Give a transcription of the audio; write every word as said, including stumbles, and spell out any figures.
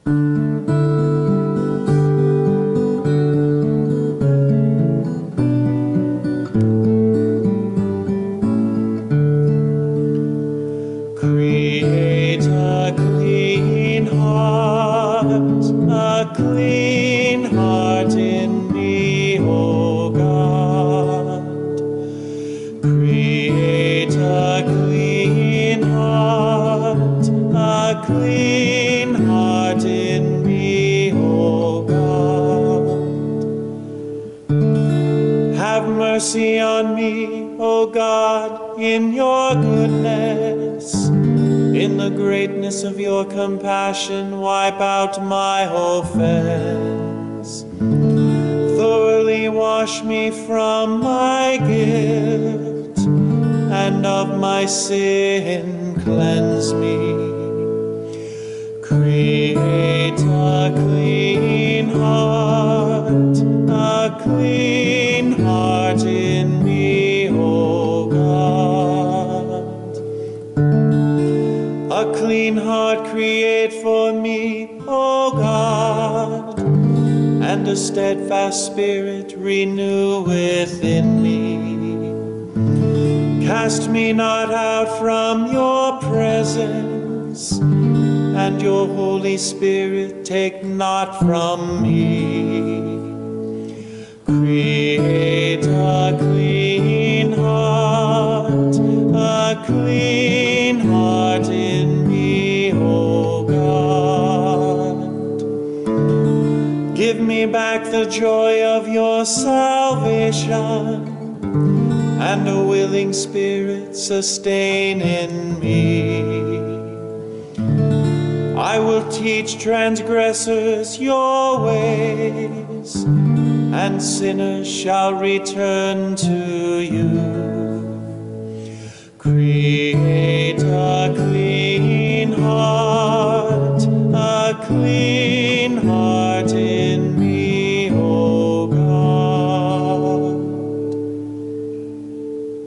Create a clean heart, a clean heart in me, O God. Create a clean heart, a clean heart in me, O God. Have mercy on me, O God, in your goodness. In the greatness of your compassion, wipe out my offense. Thoroughly wash me from my guilt, and of my sin cleanse me. Create a clean heart, a clean heart in me, O God. A clean heart create for me, O God, and a steadfast spirit renew within me. Cast me not out from your presence, and your Holy Spirit take not from me. Create a clean heart, a clean heart in me, O God. Give me back the joy of your salvation, and a willing spirit sustain in me. I will teach transgressors your ways, and sinners shall return to you. Create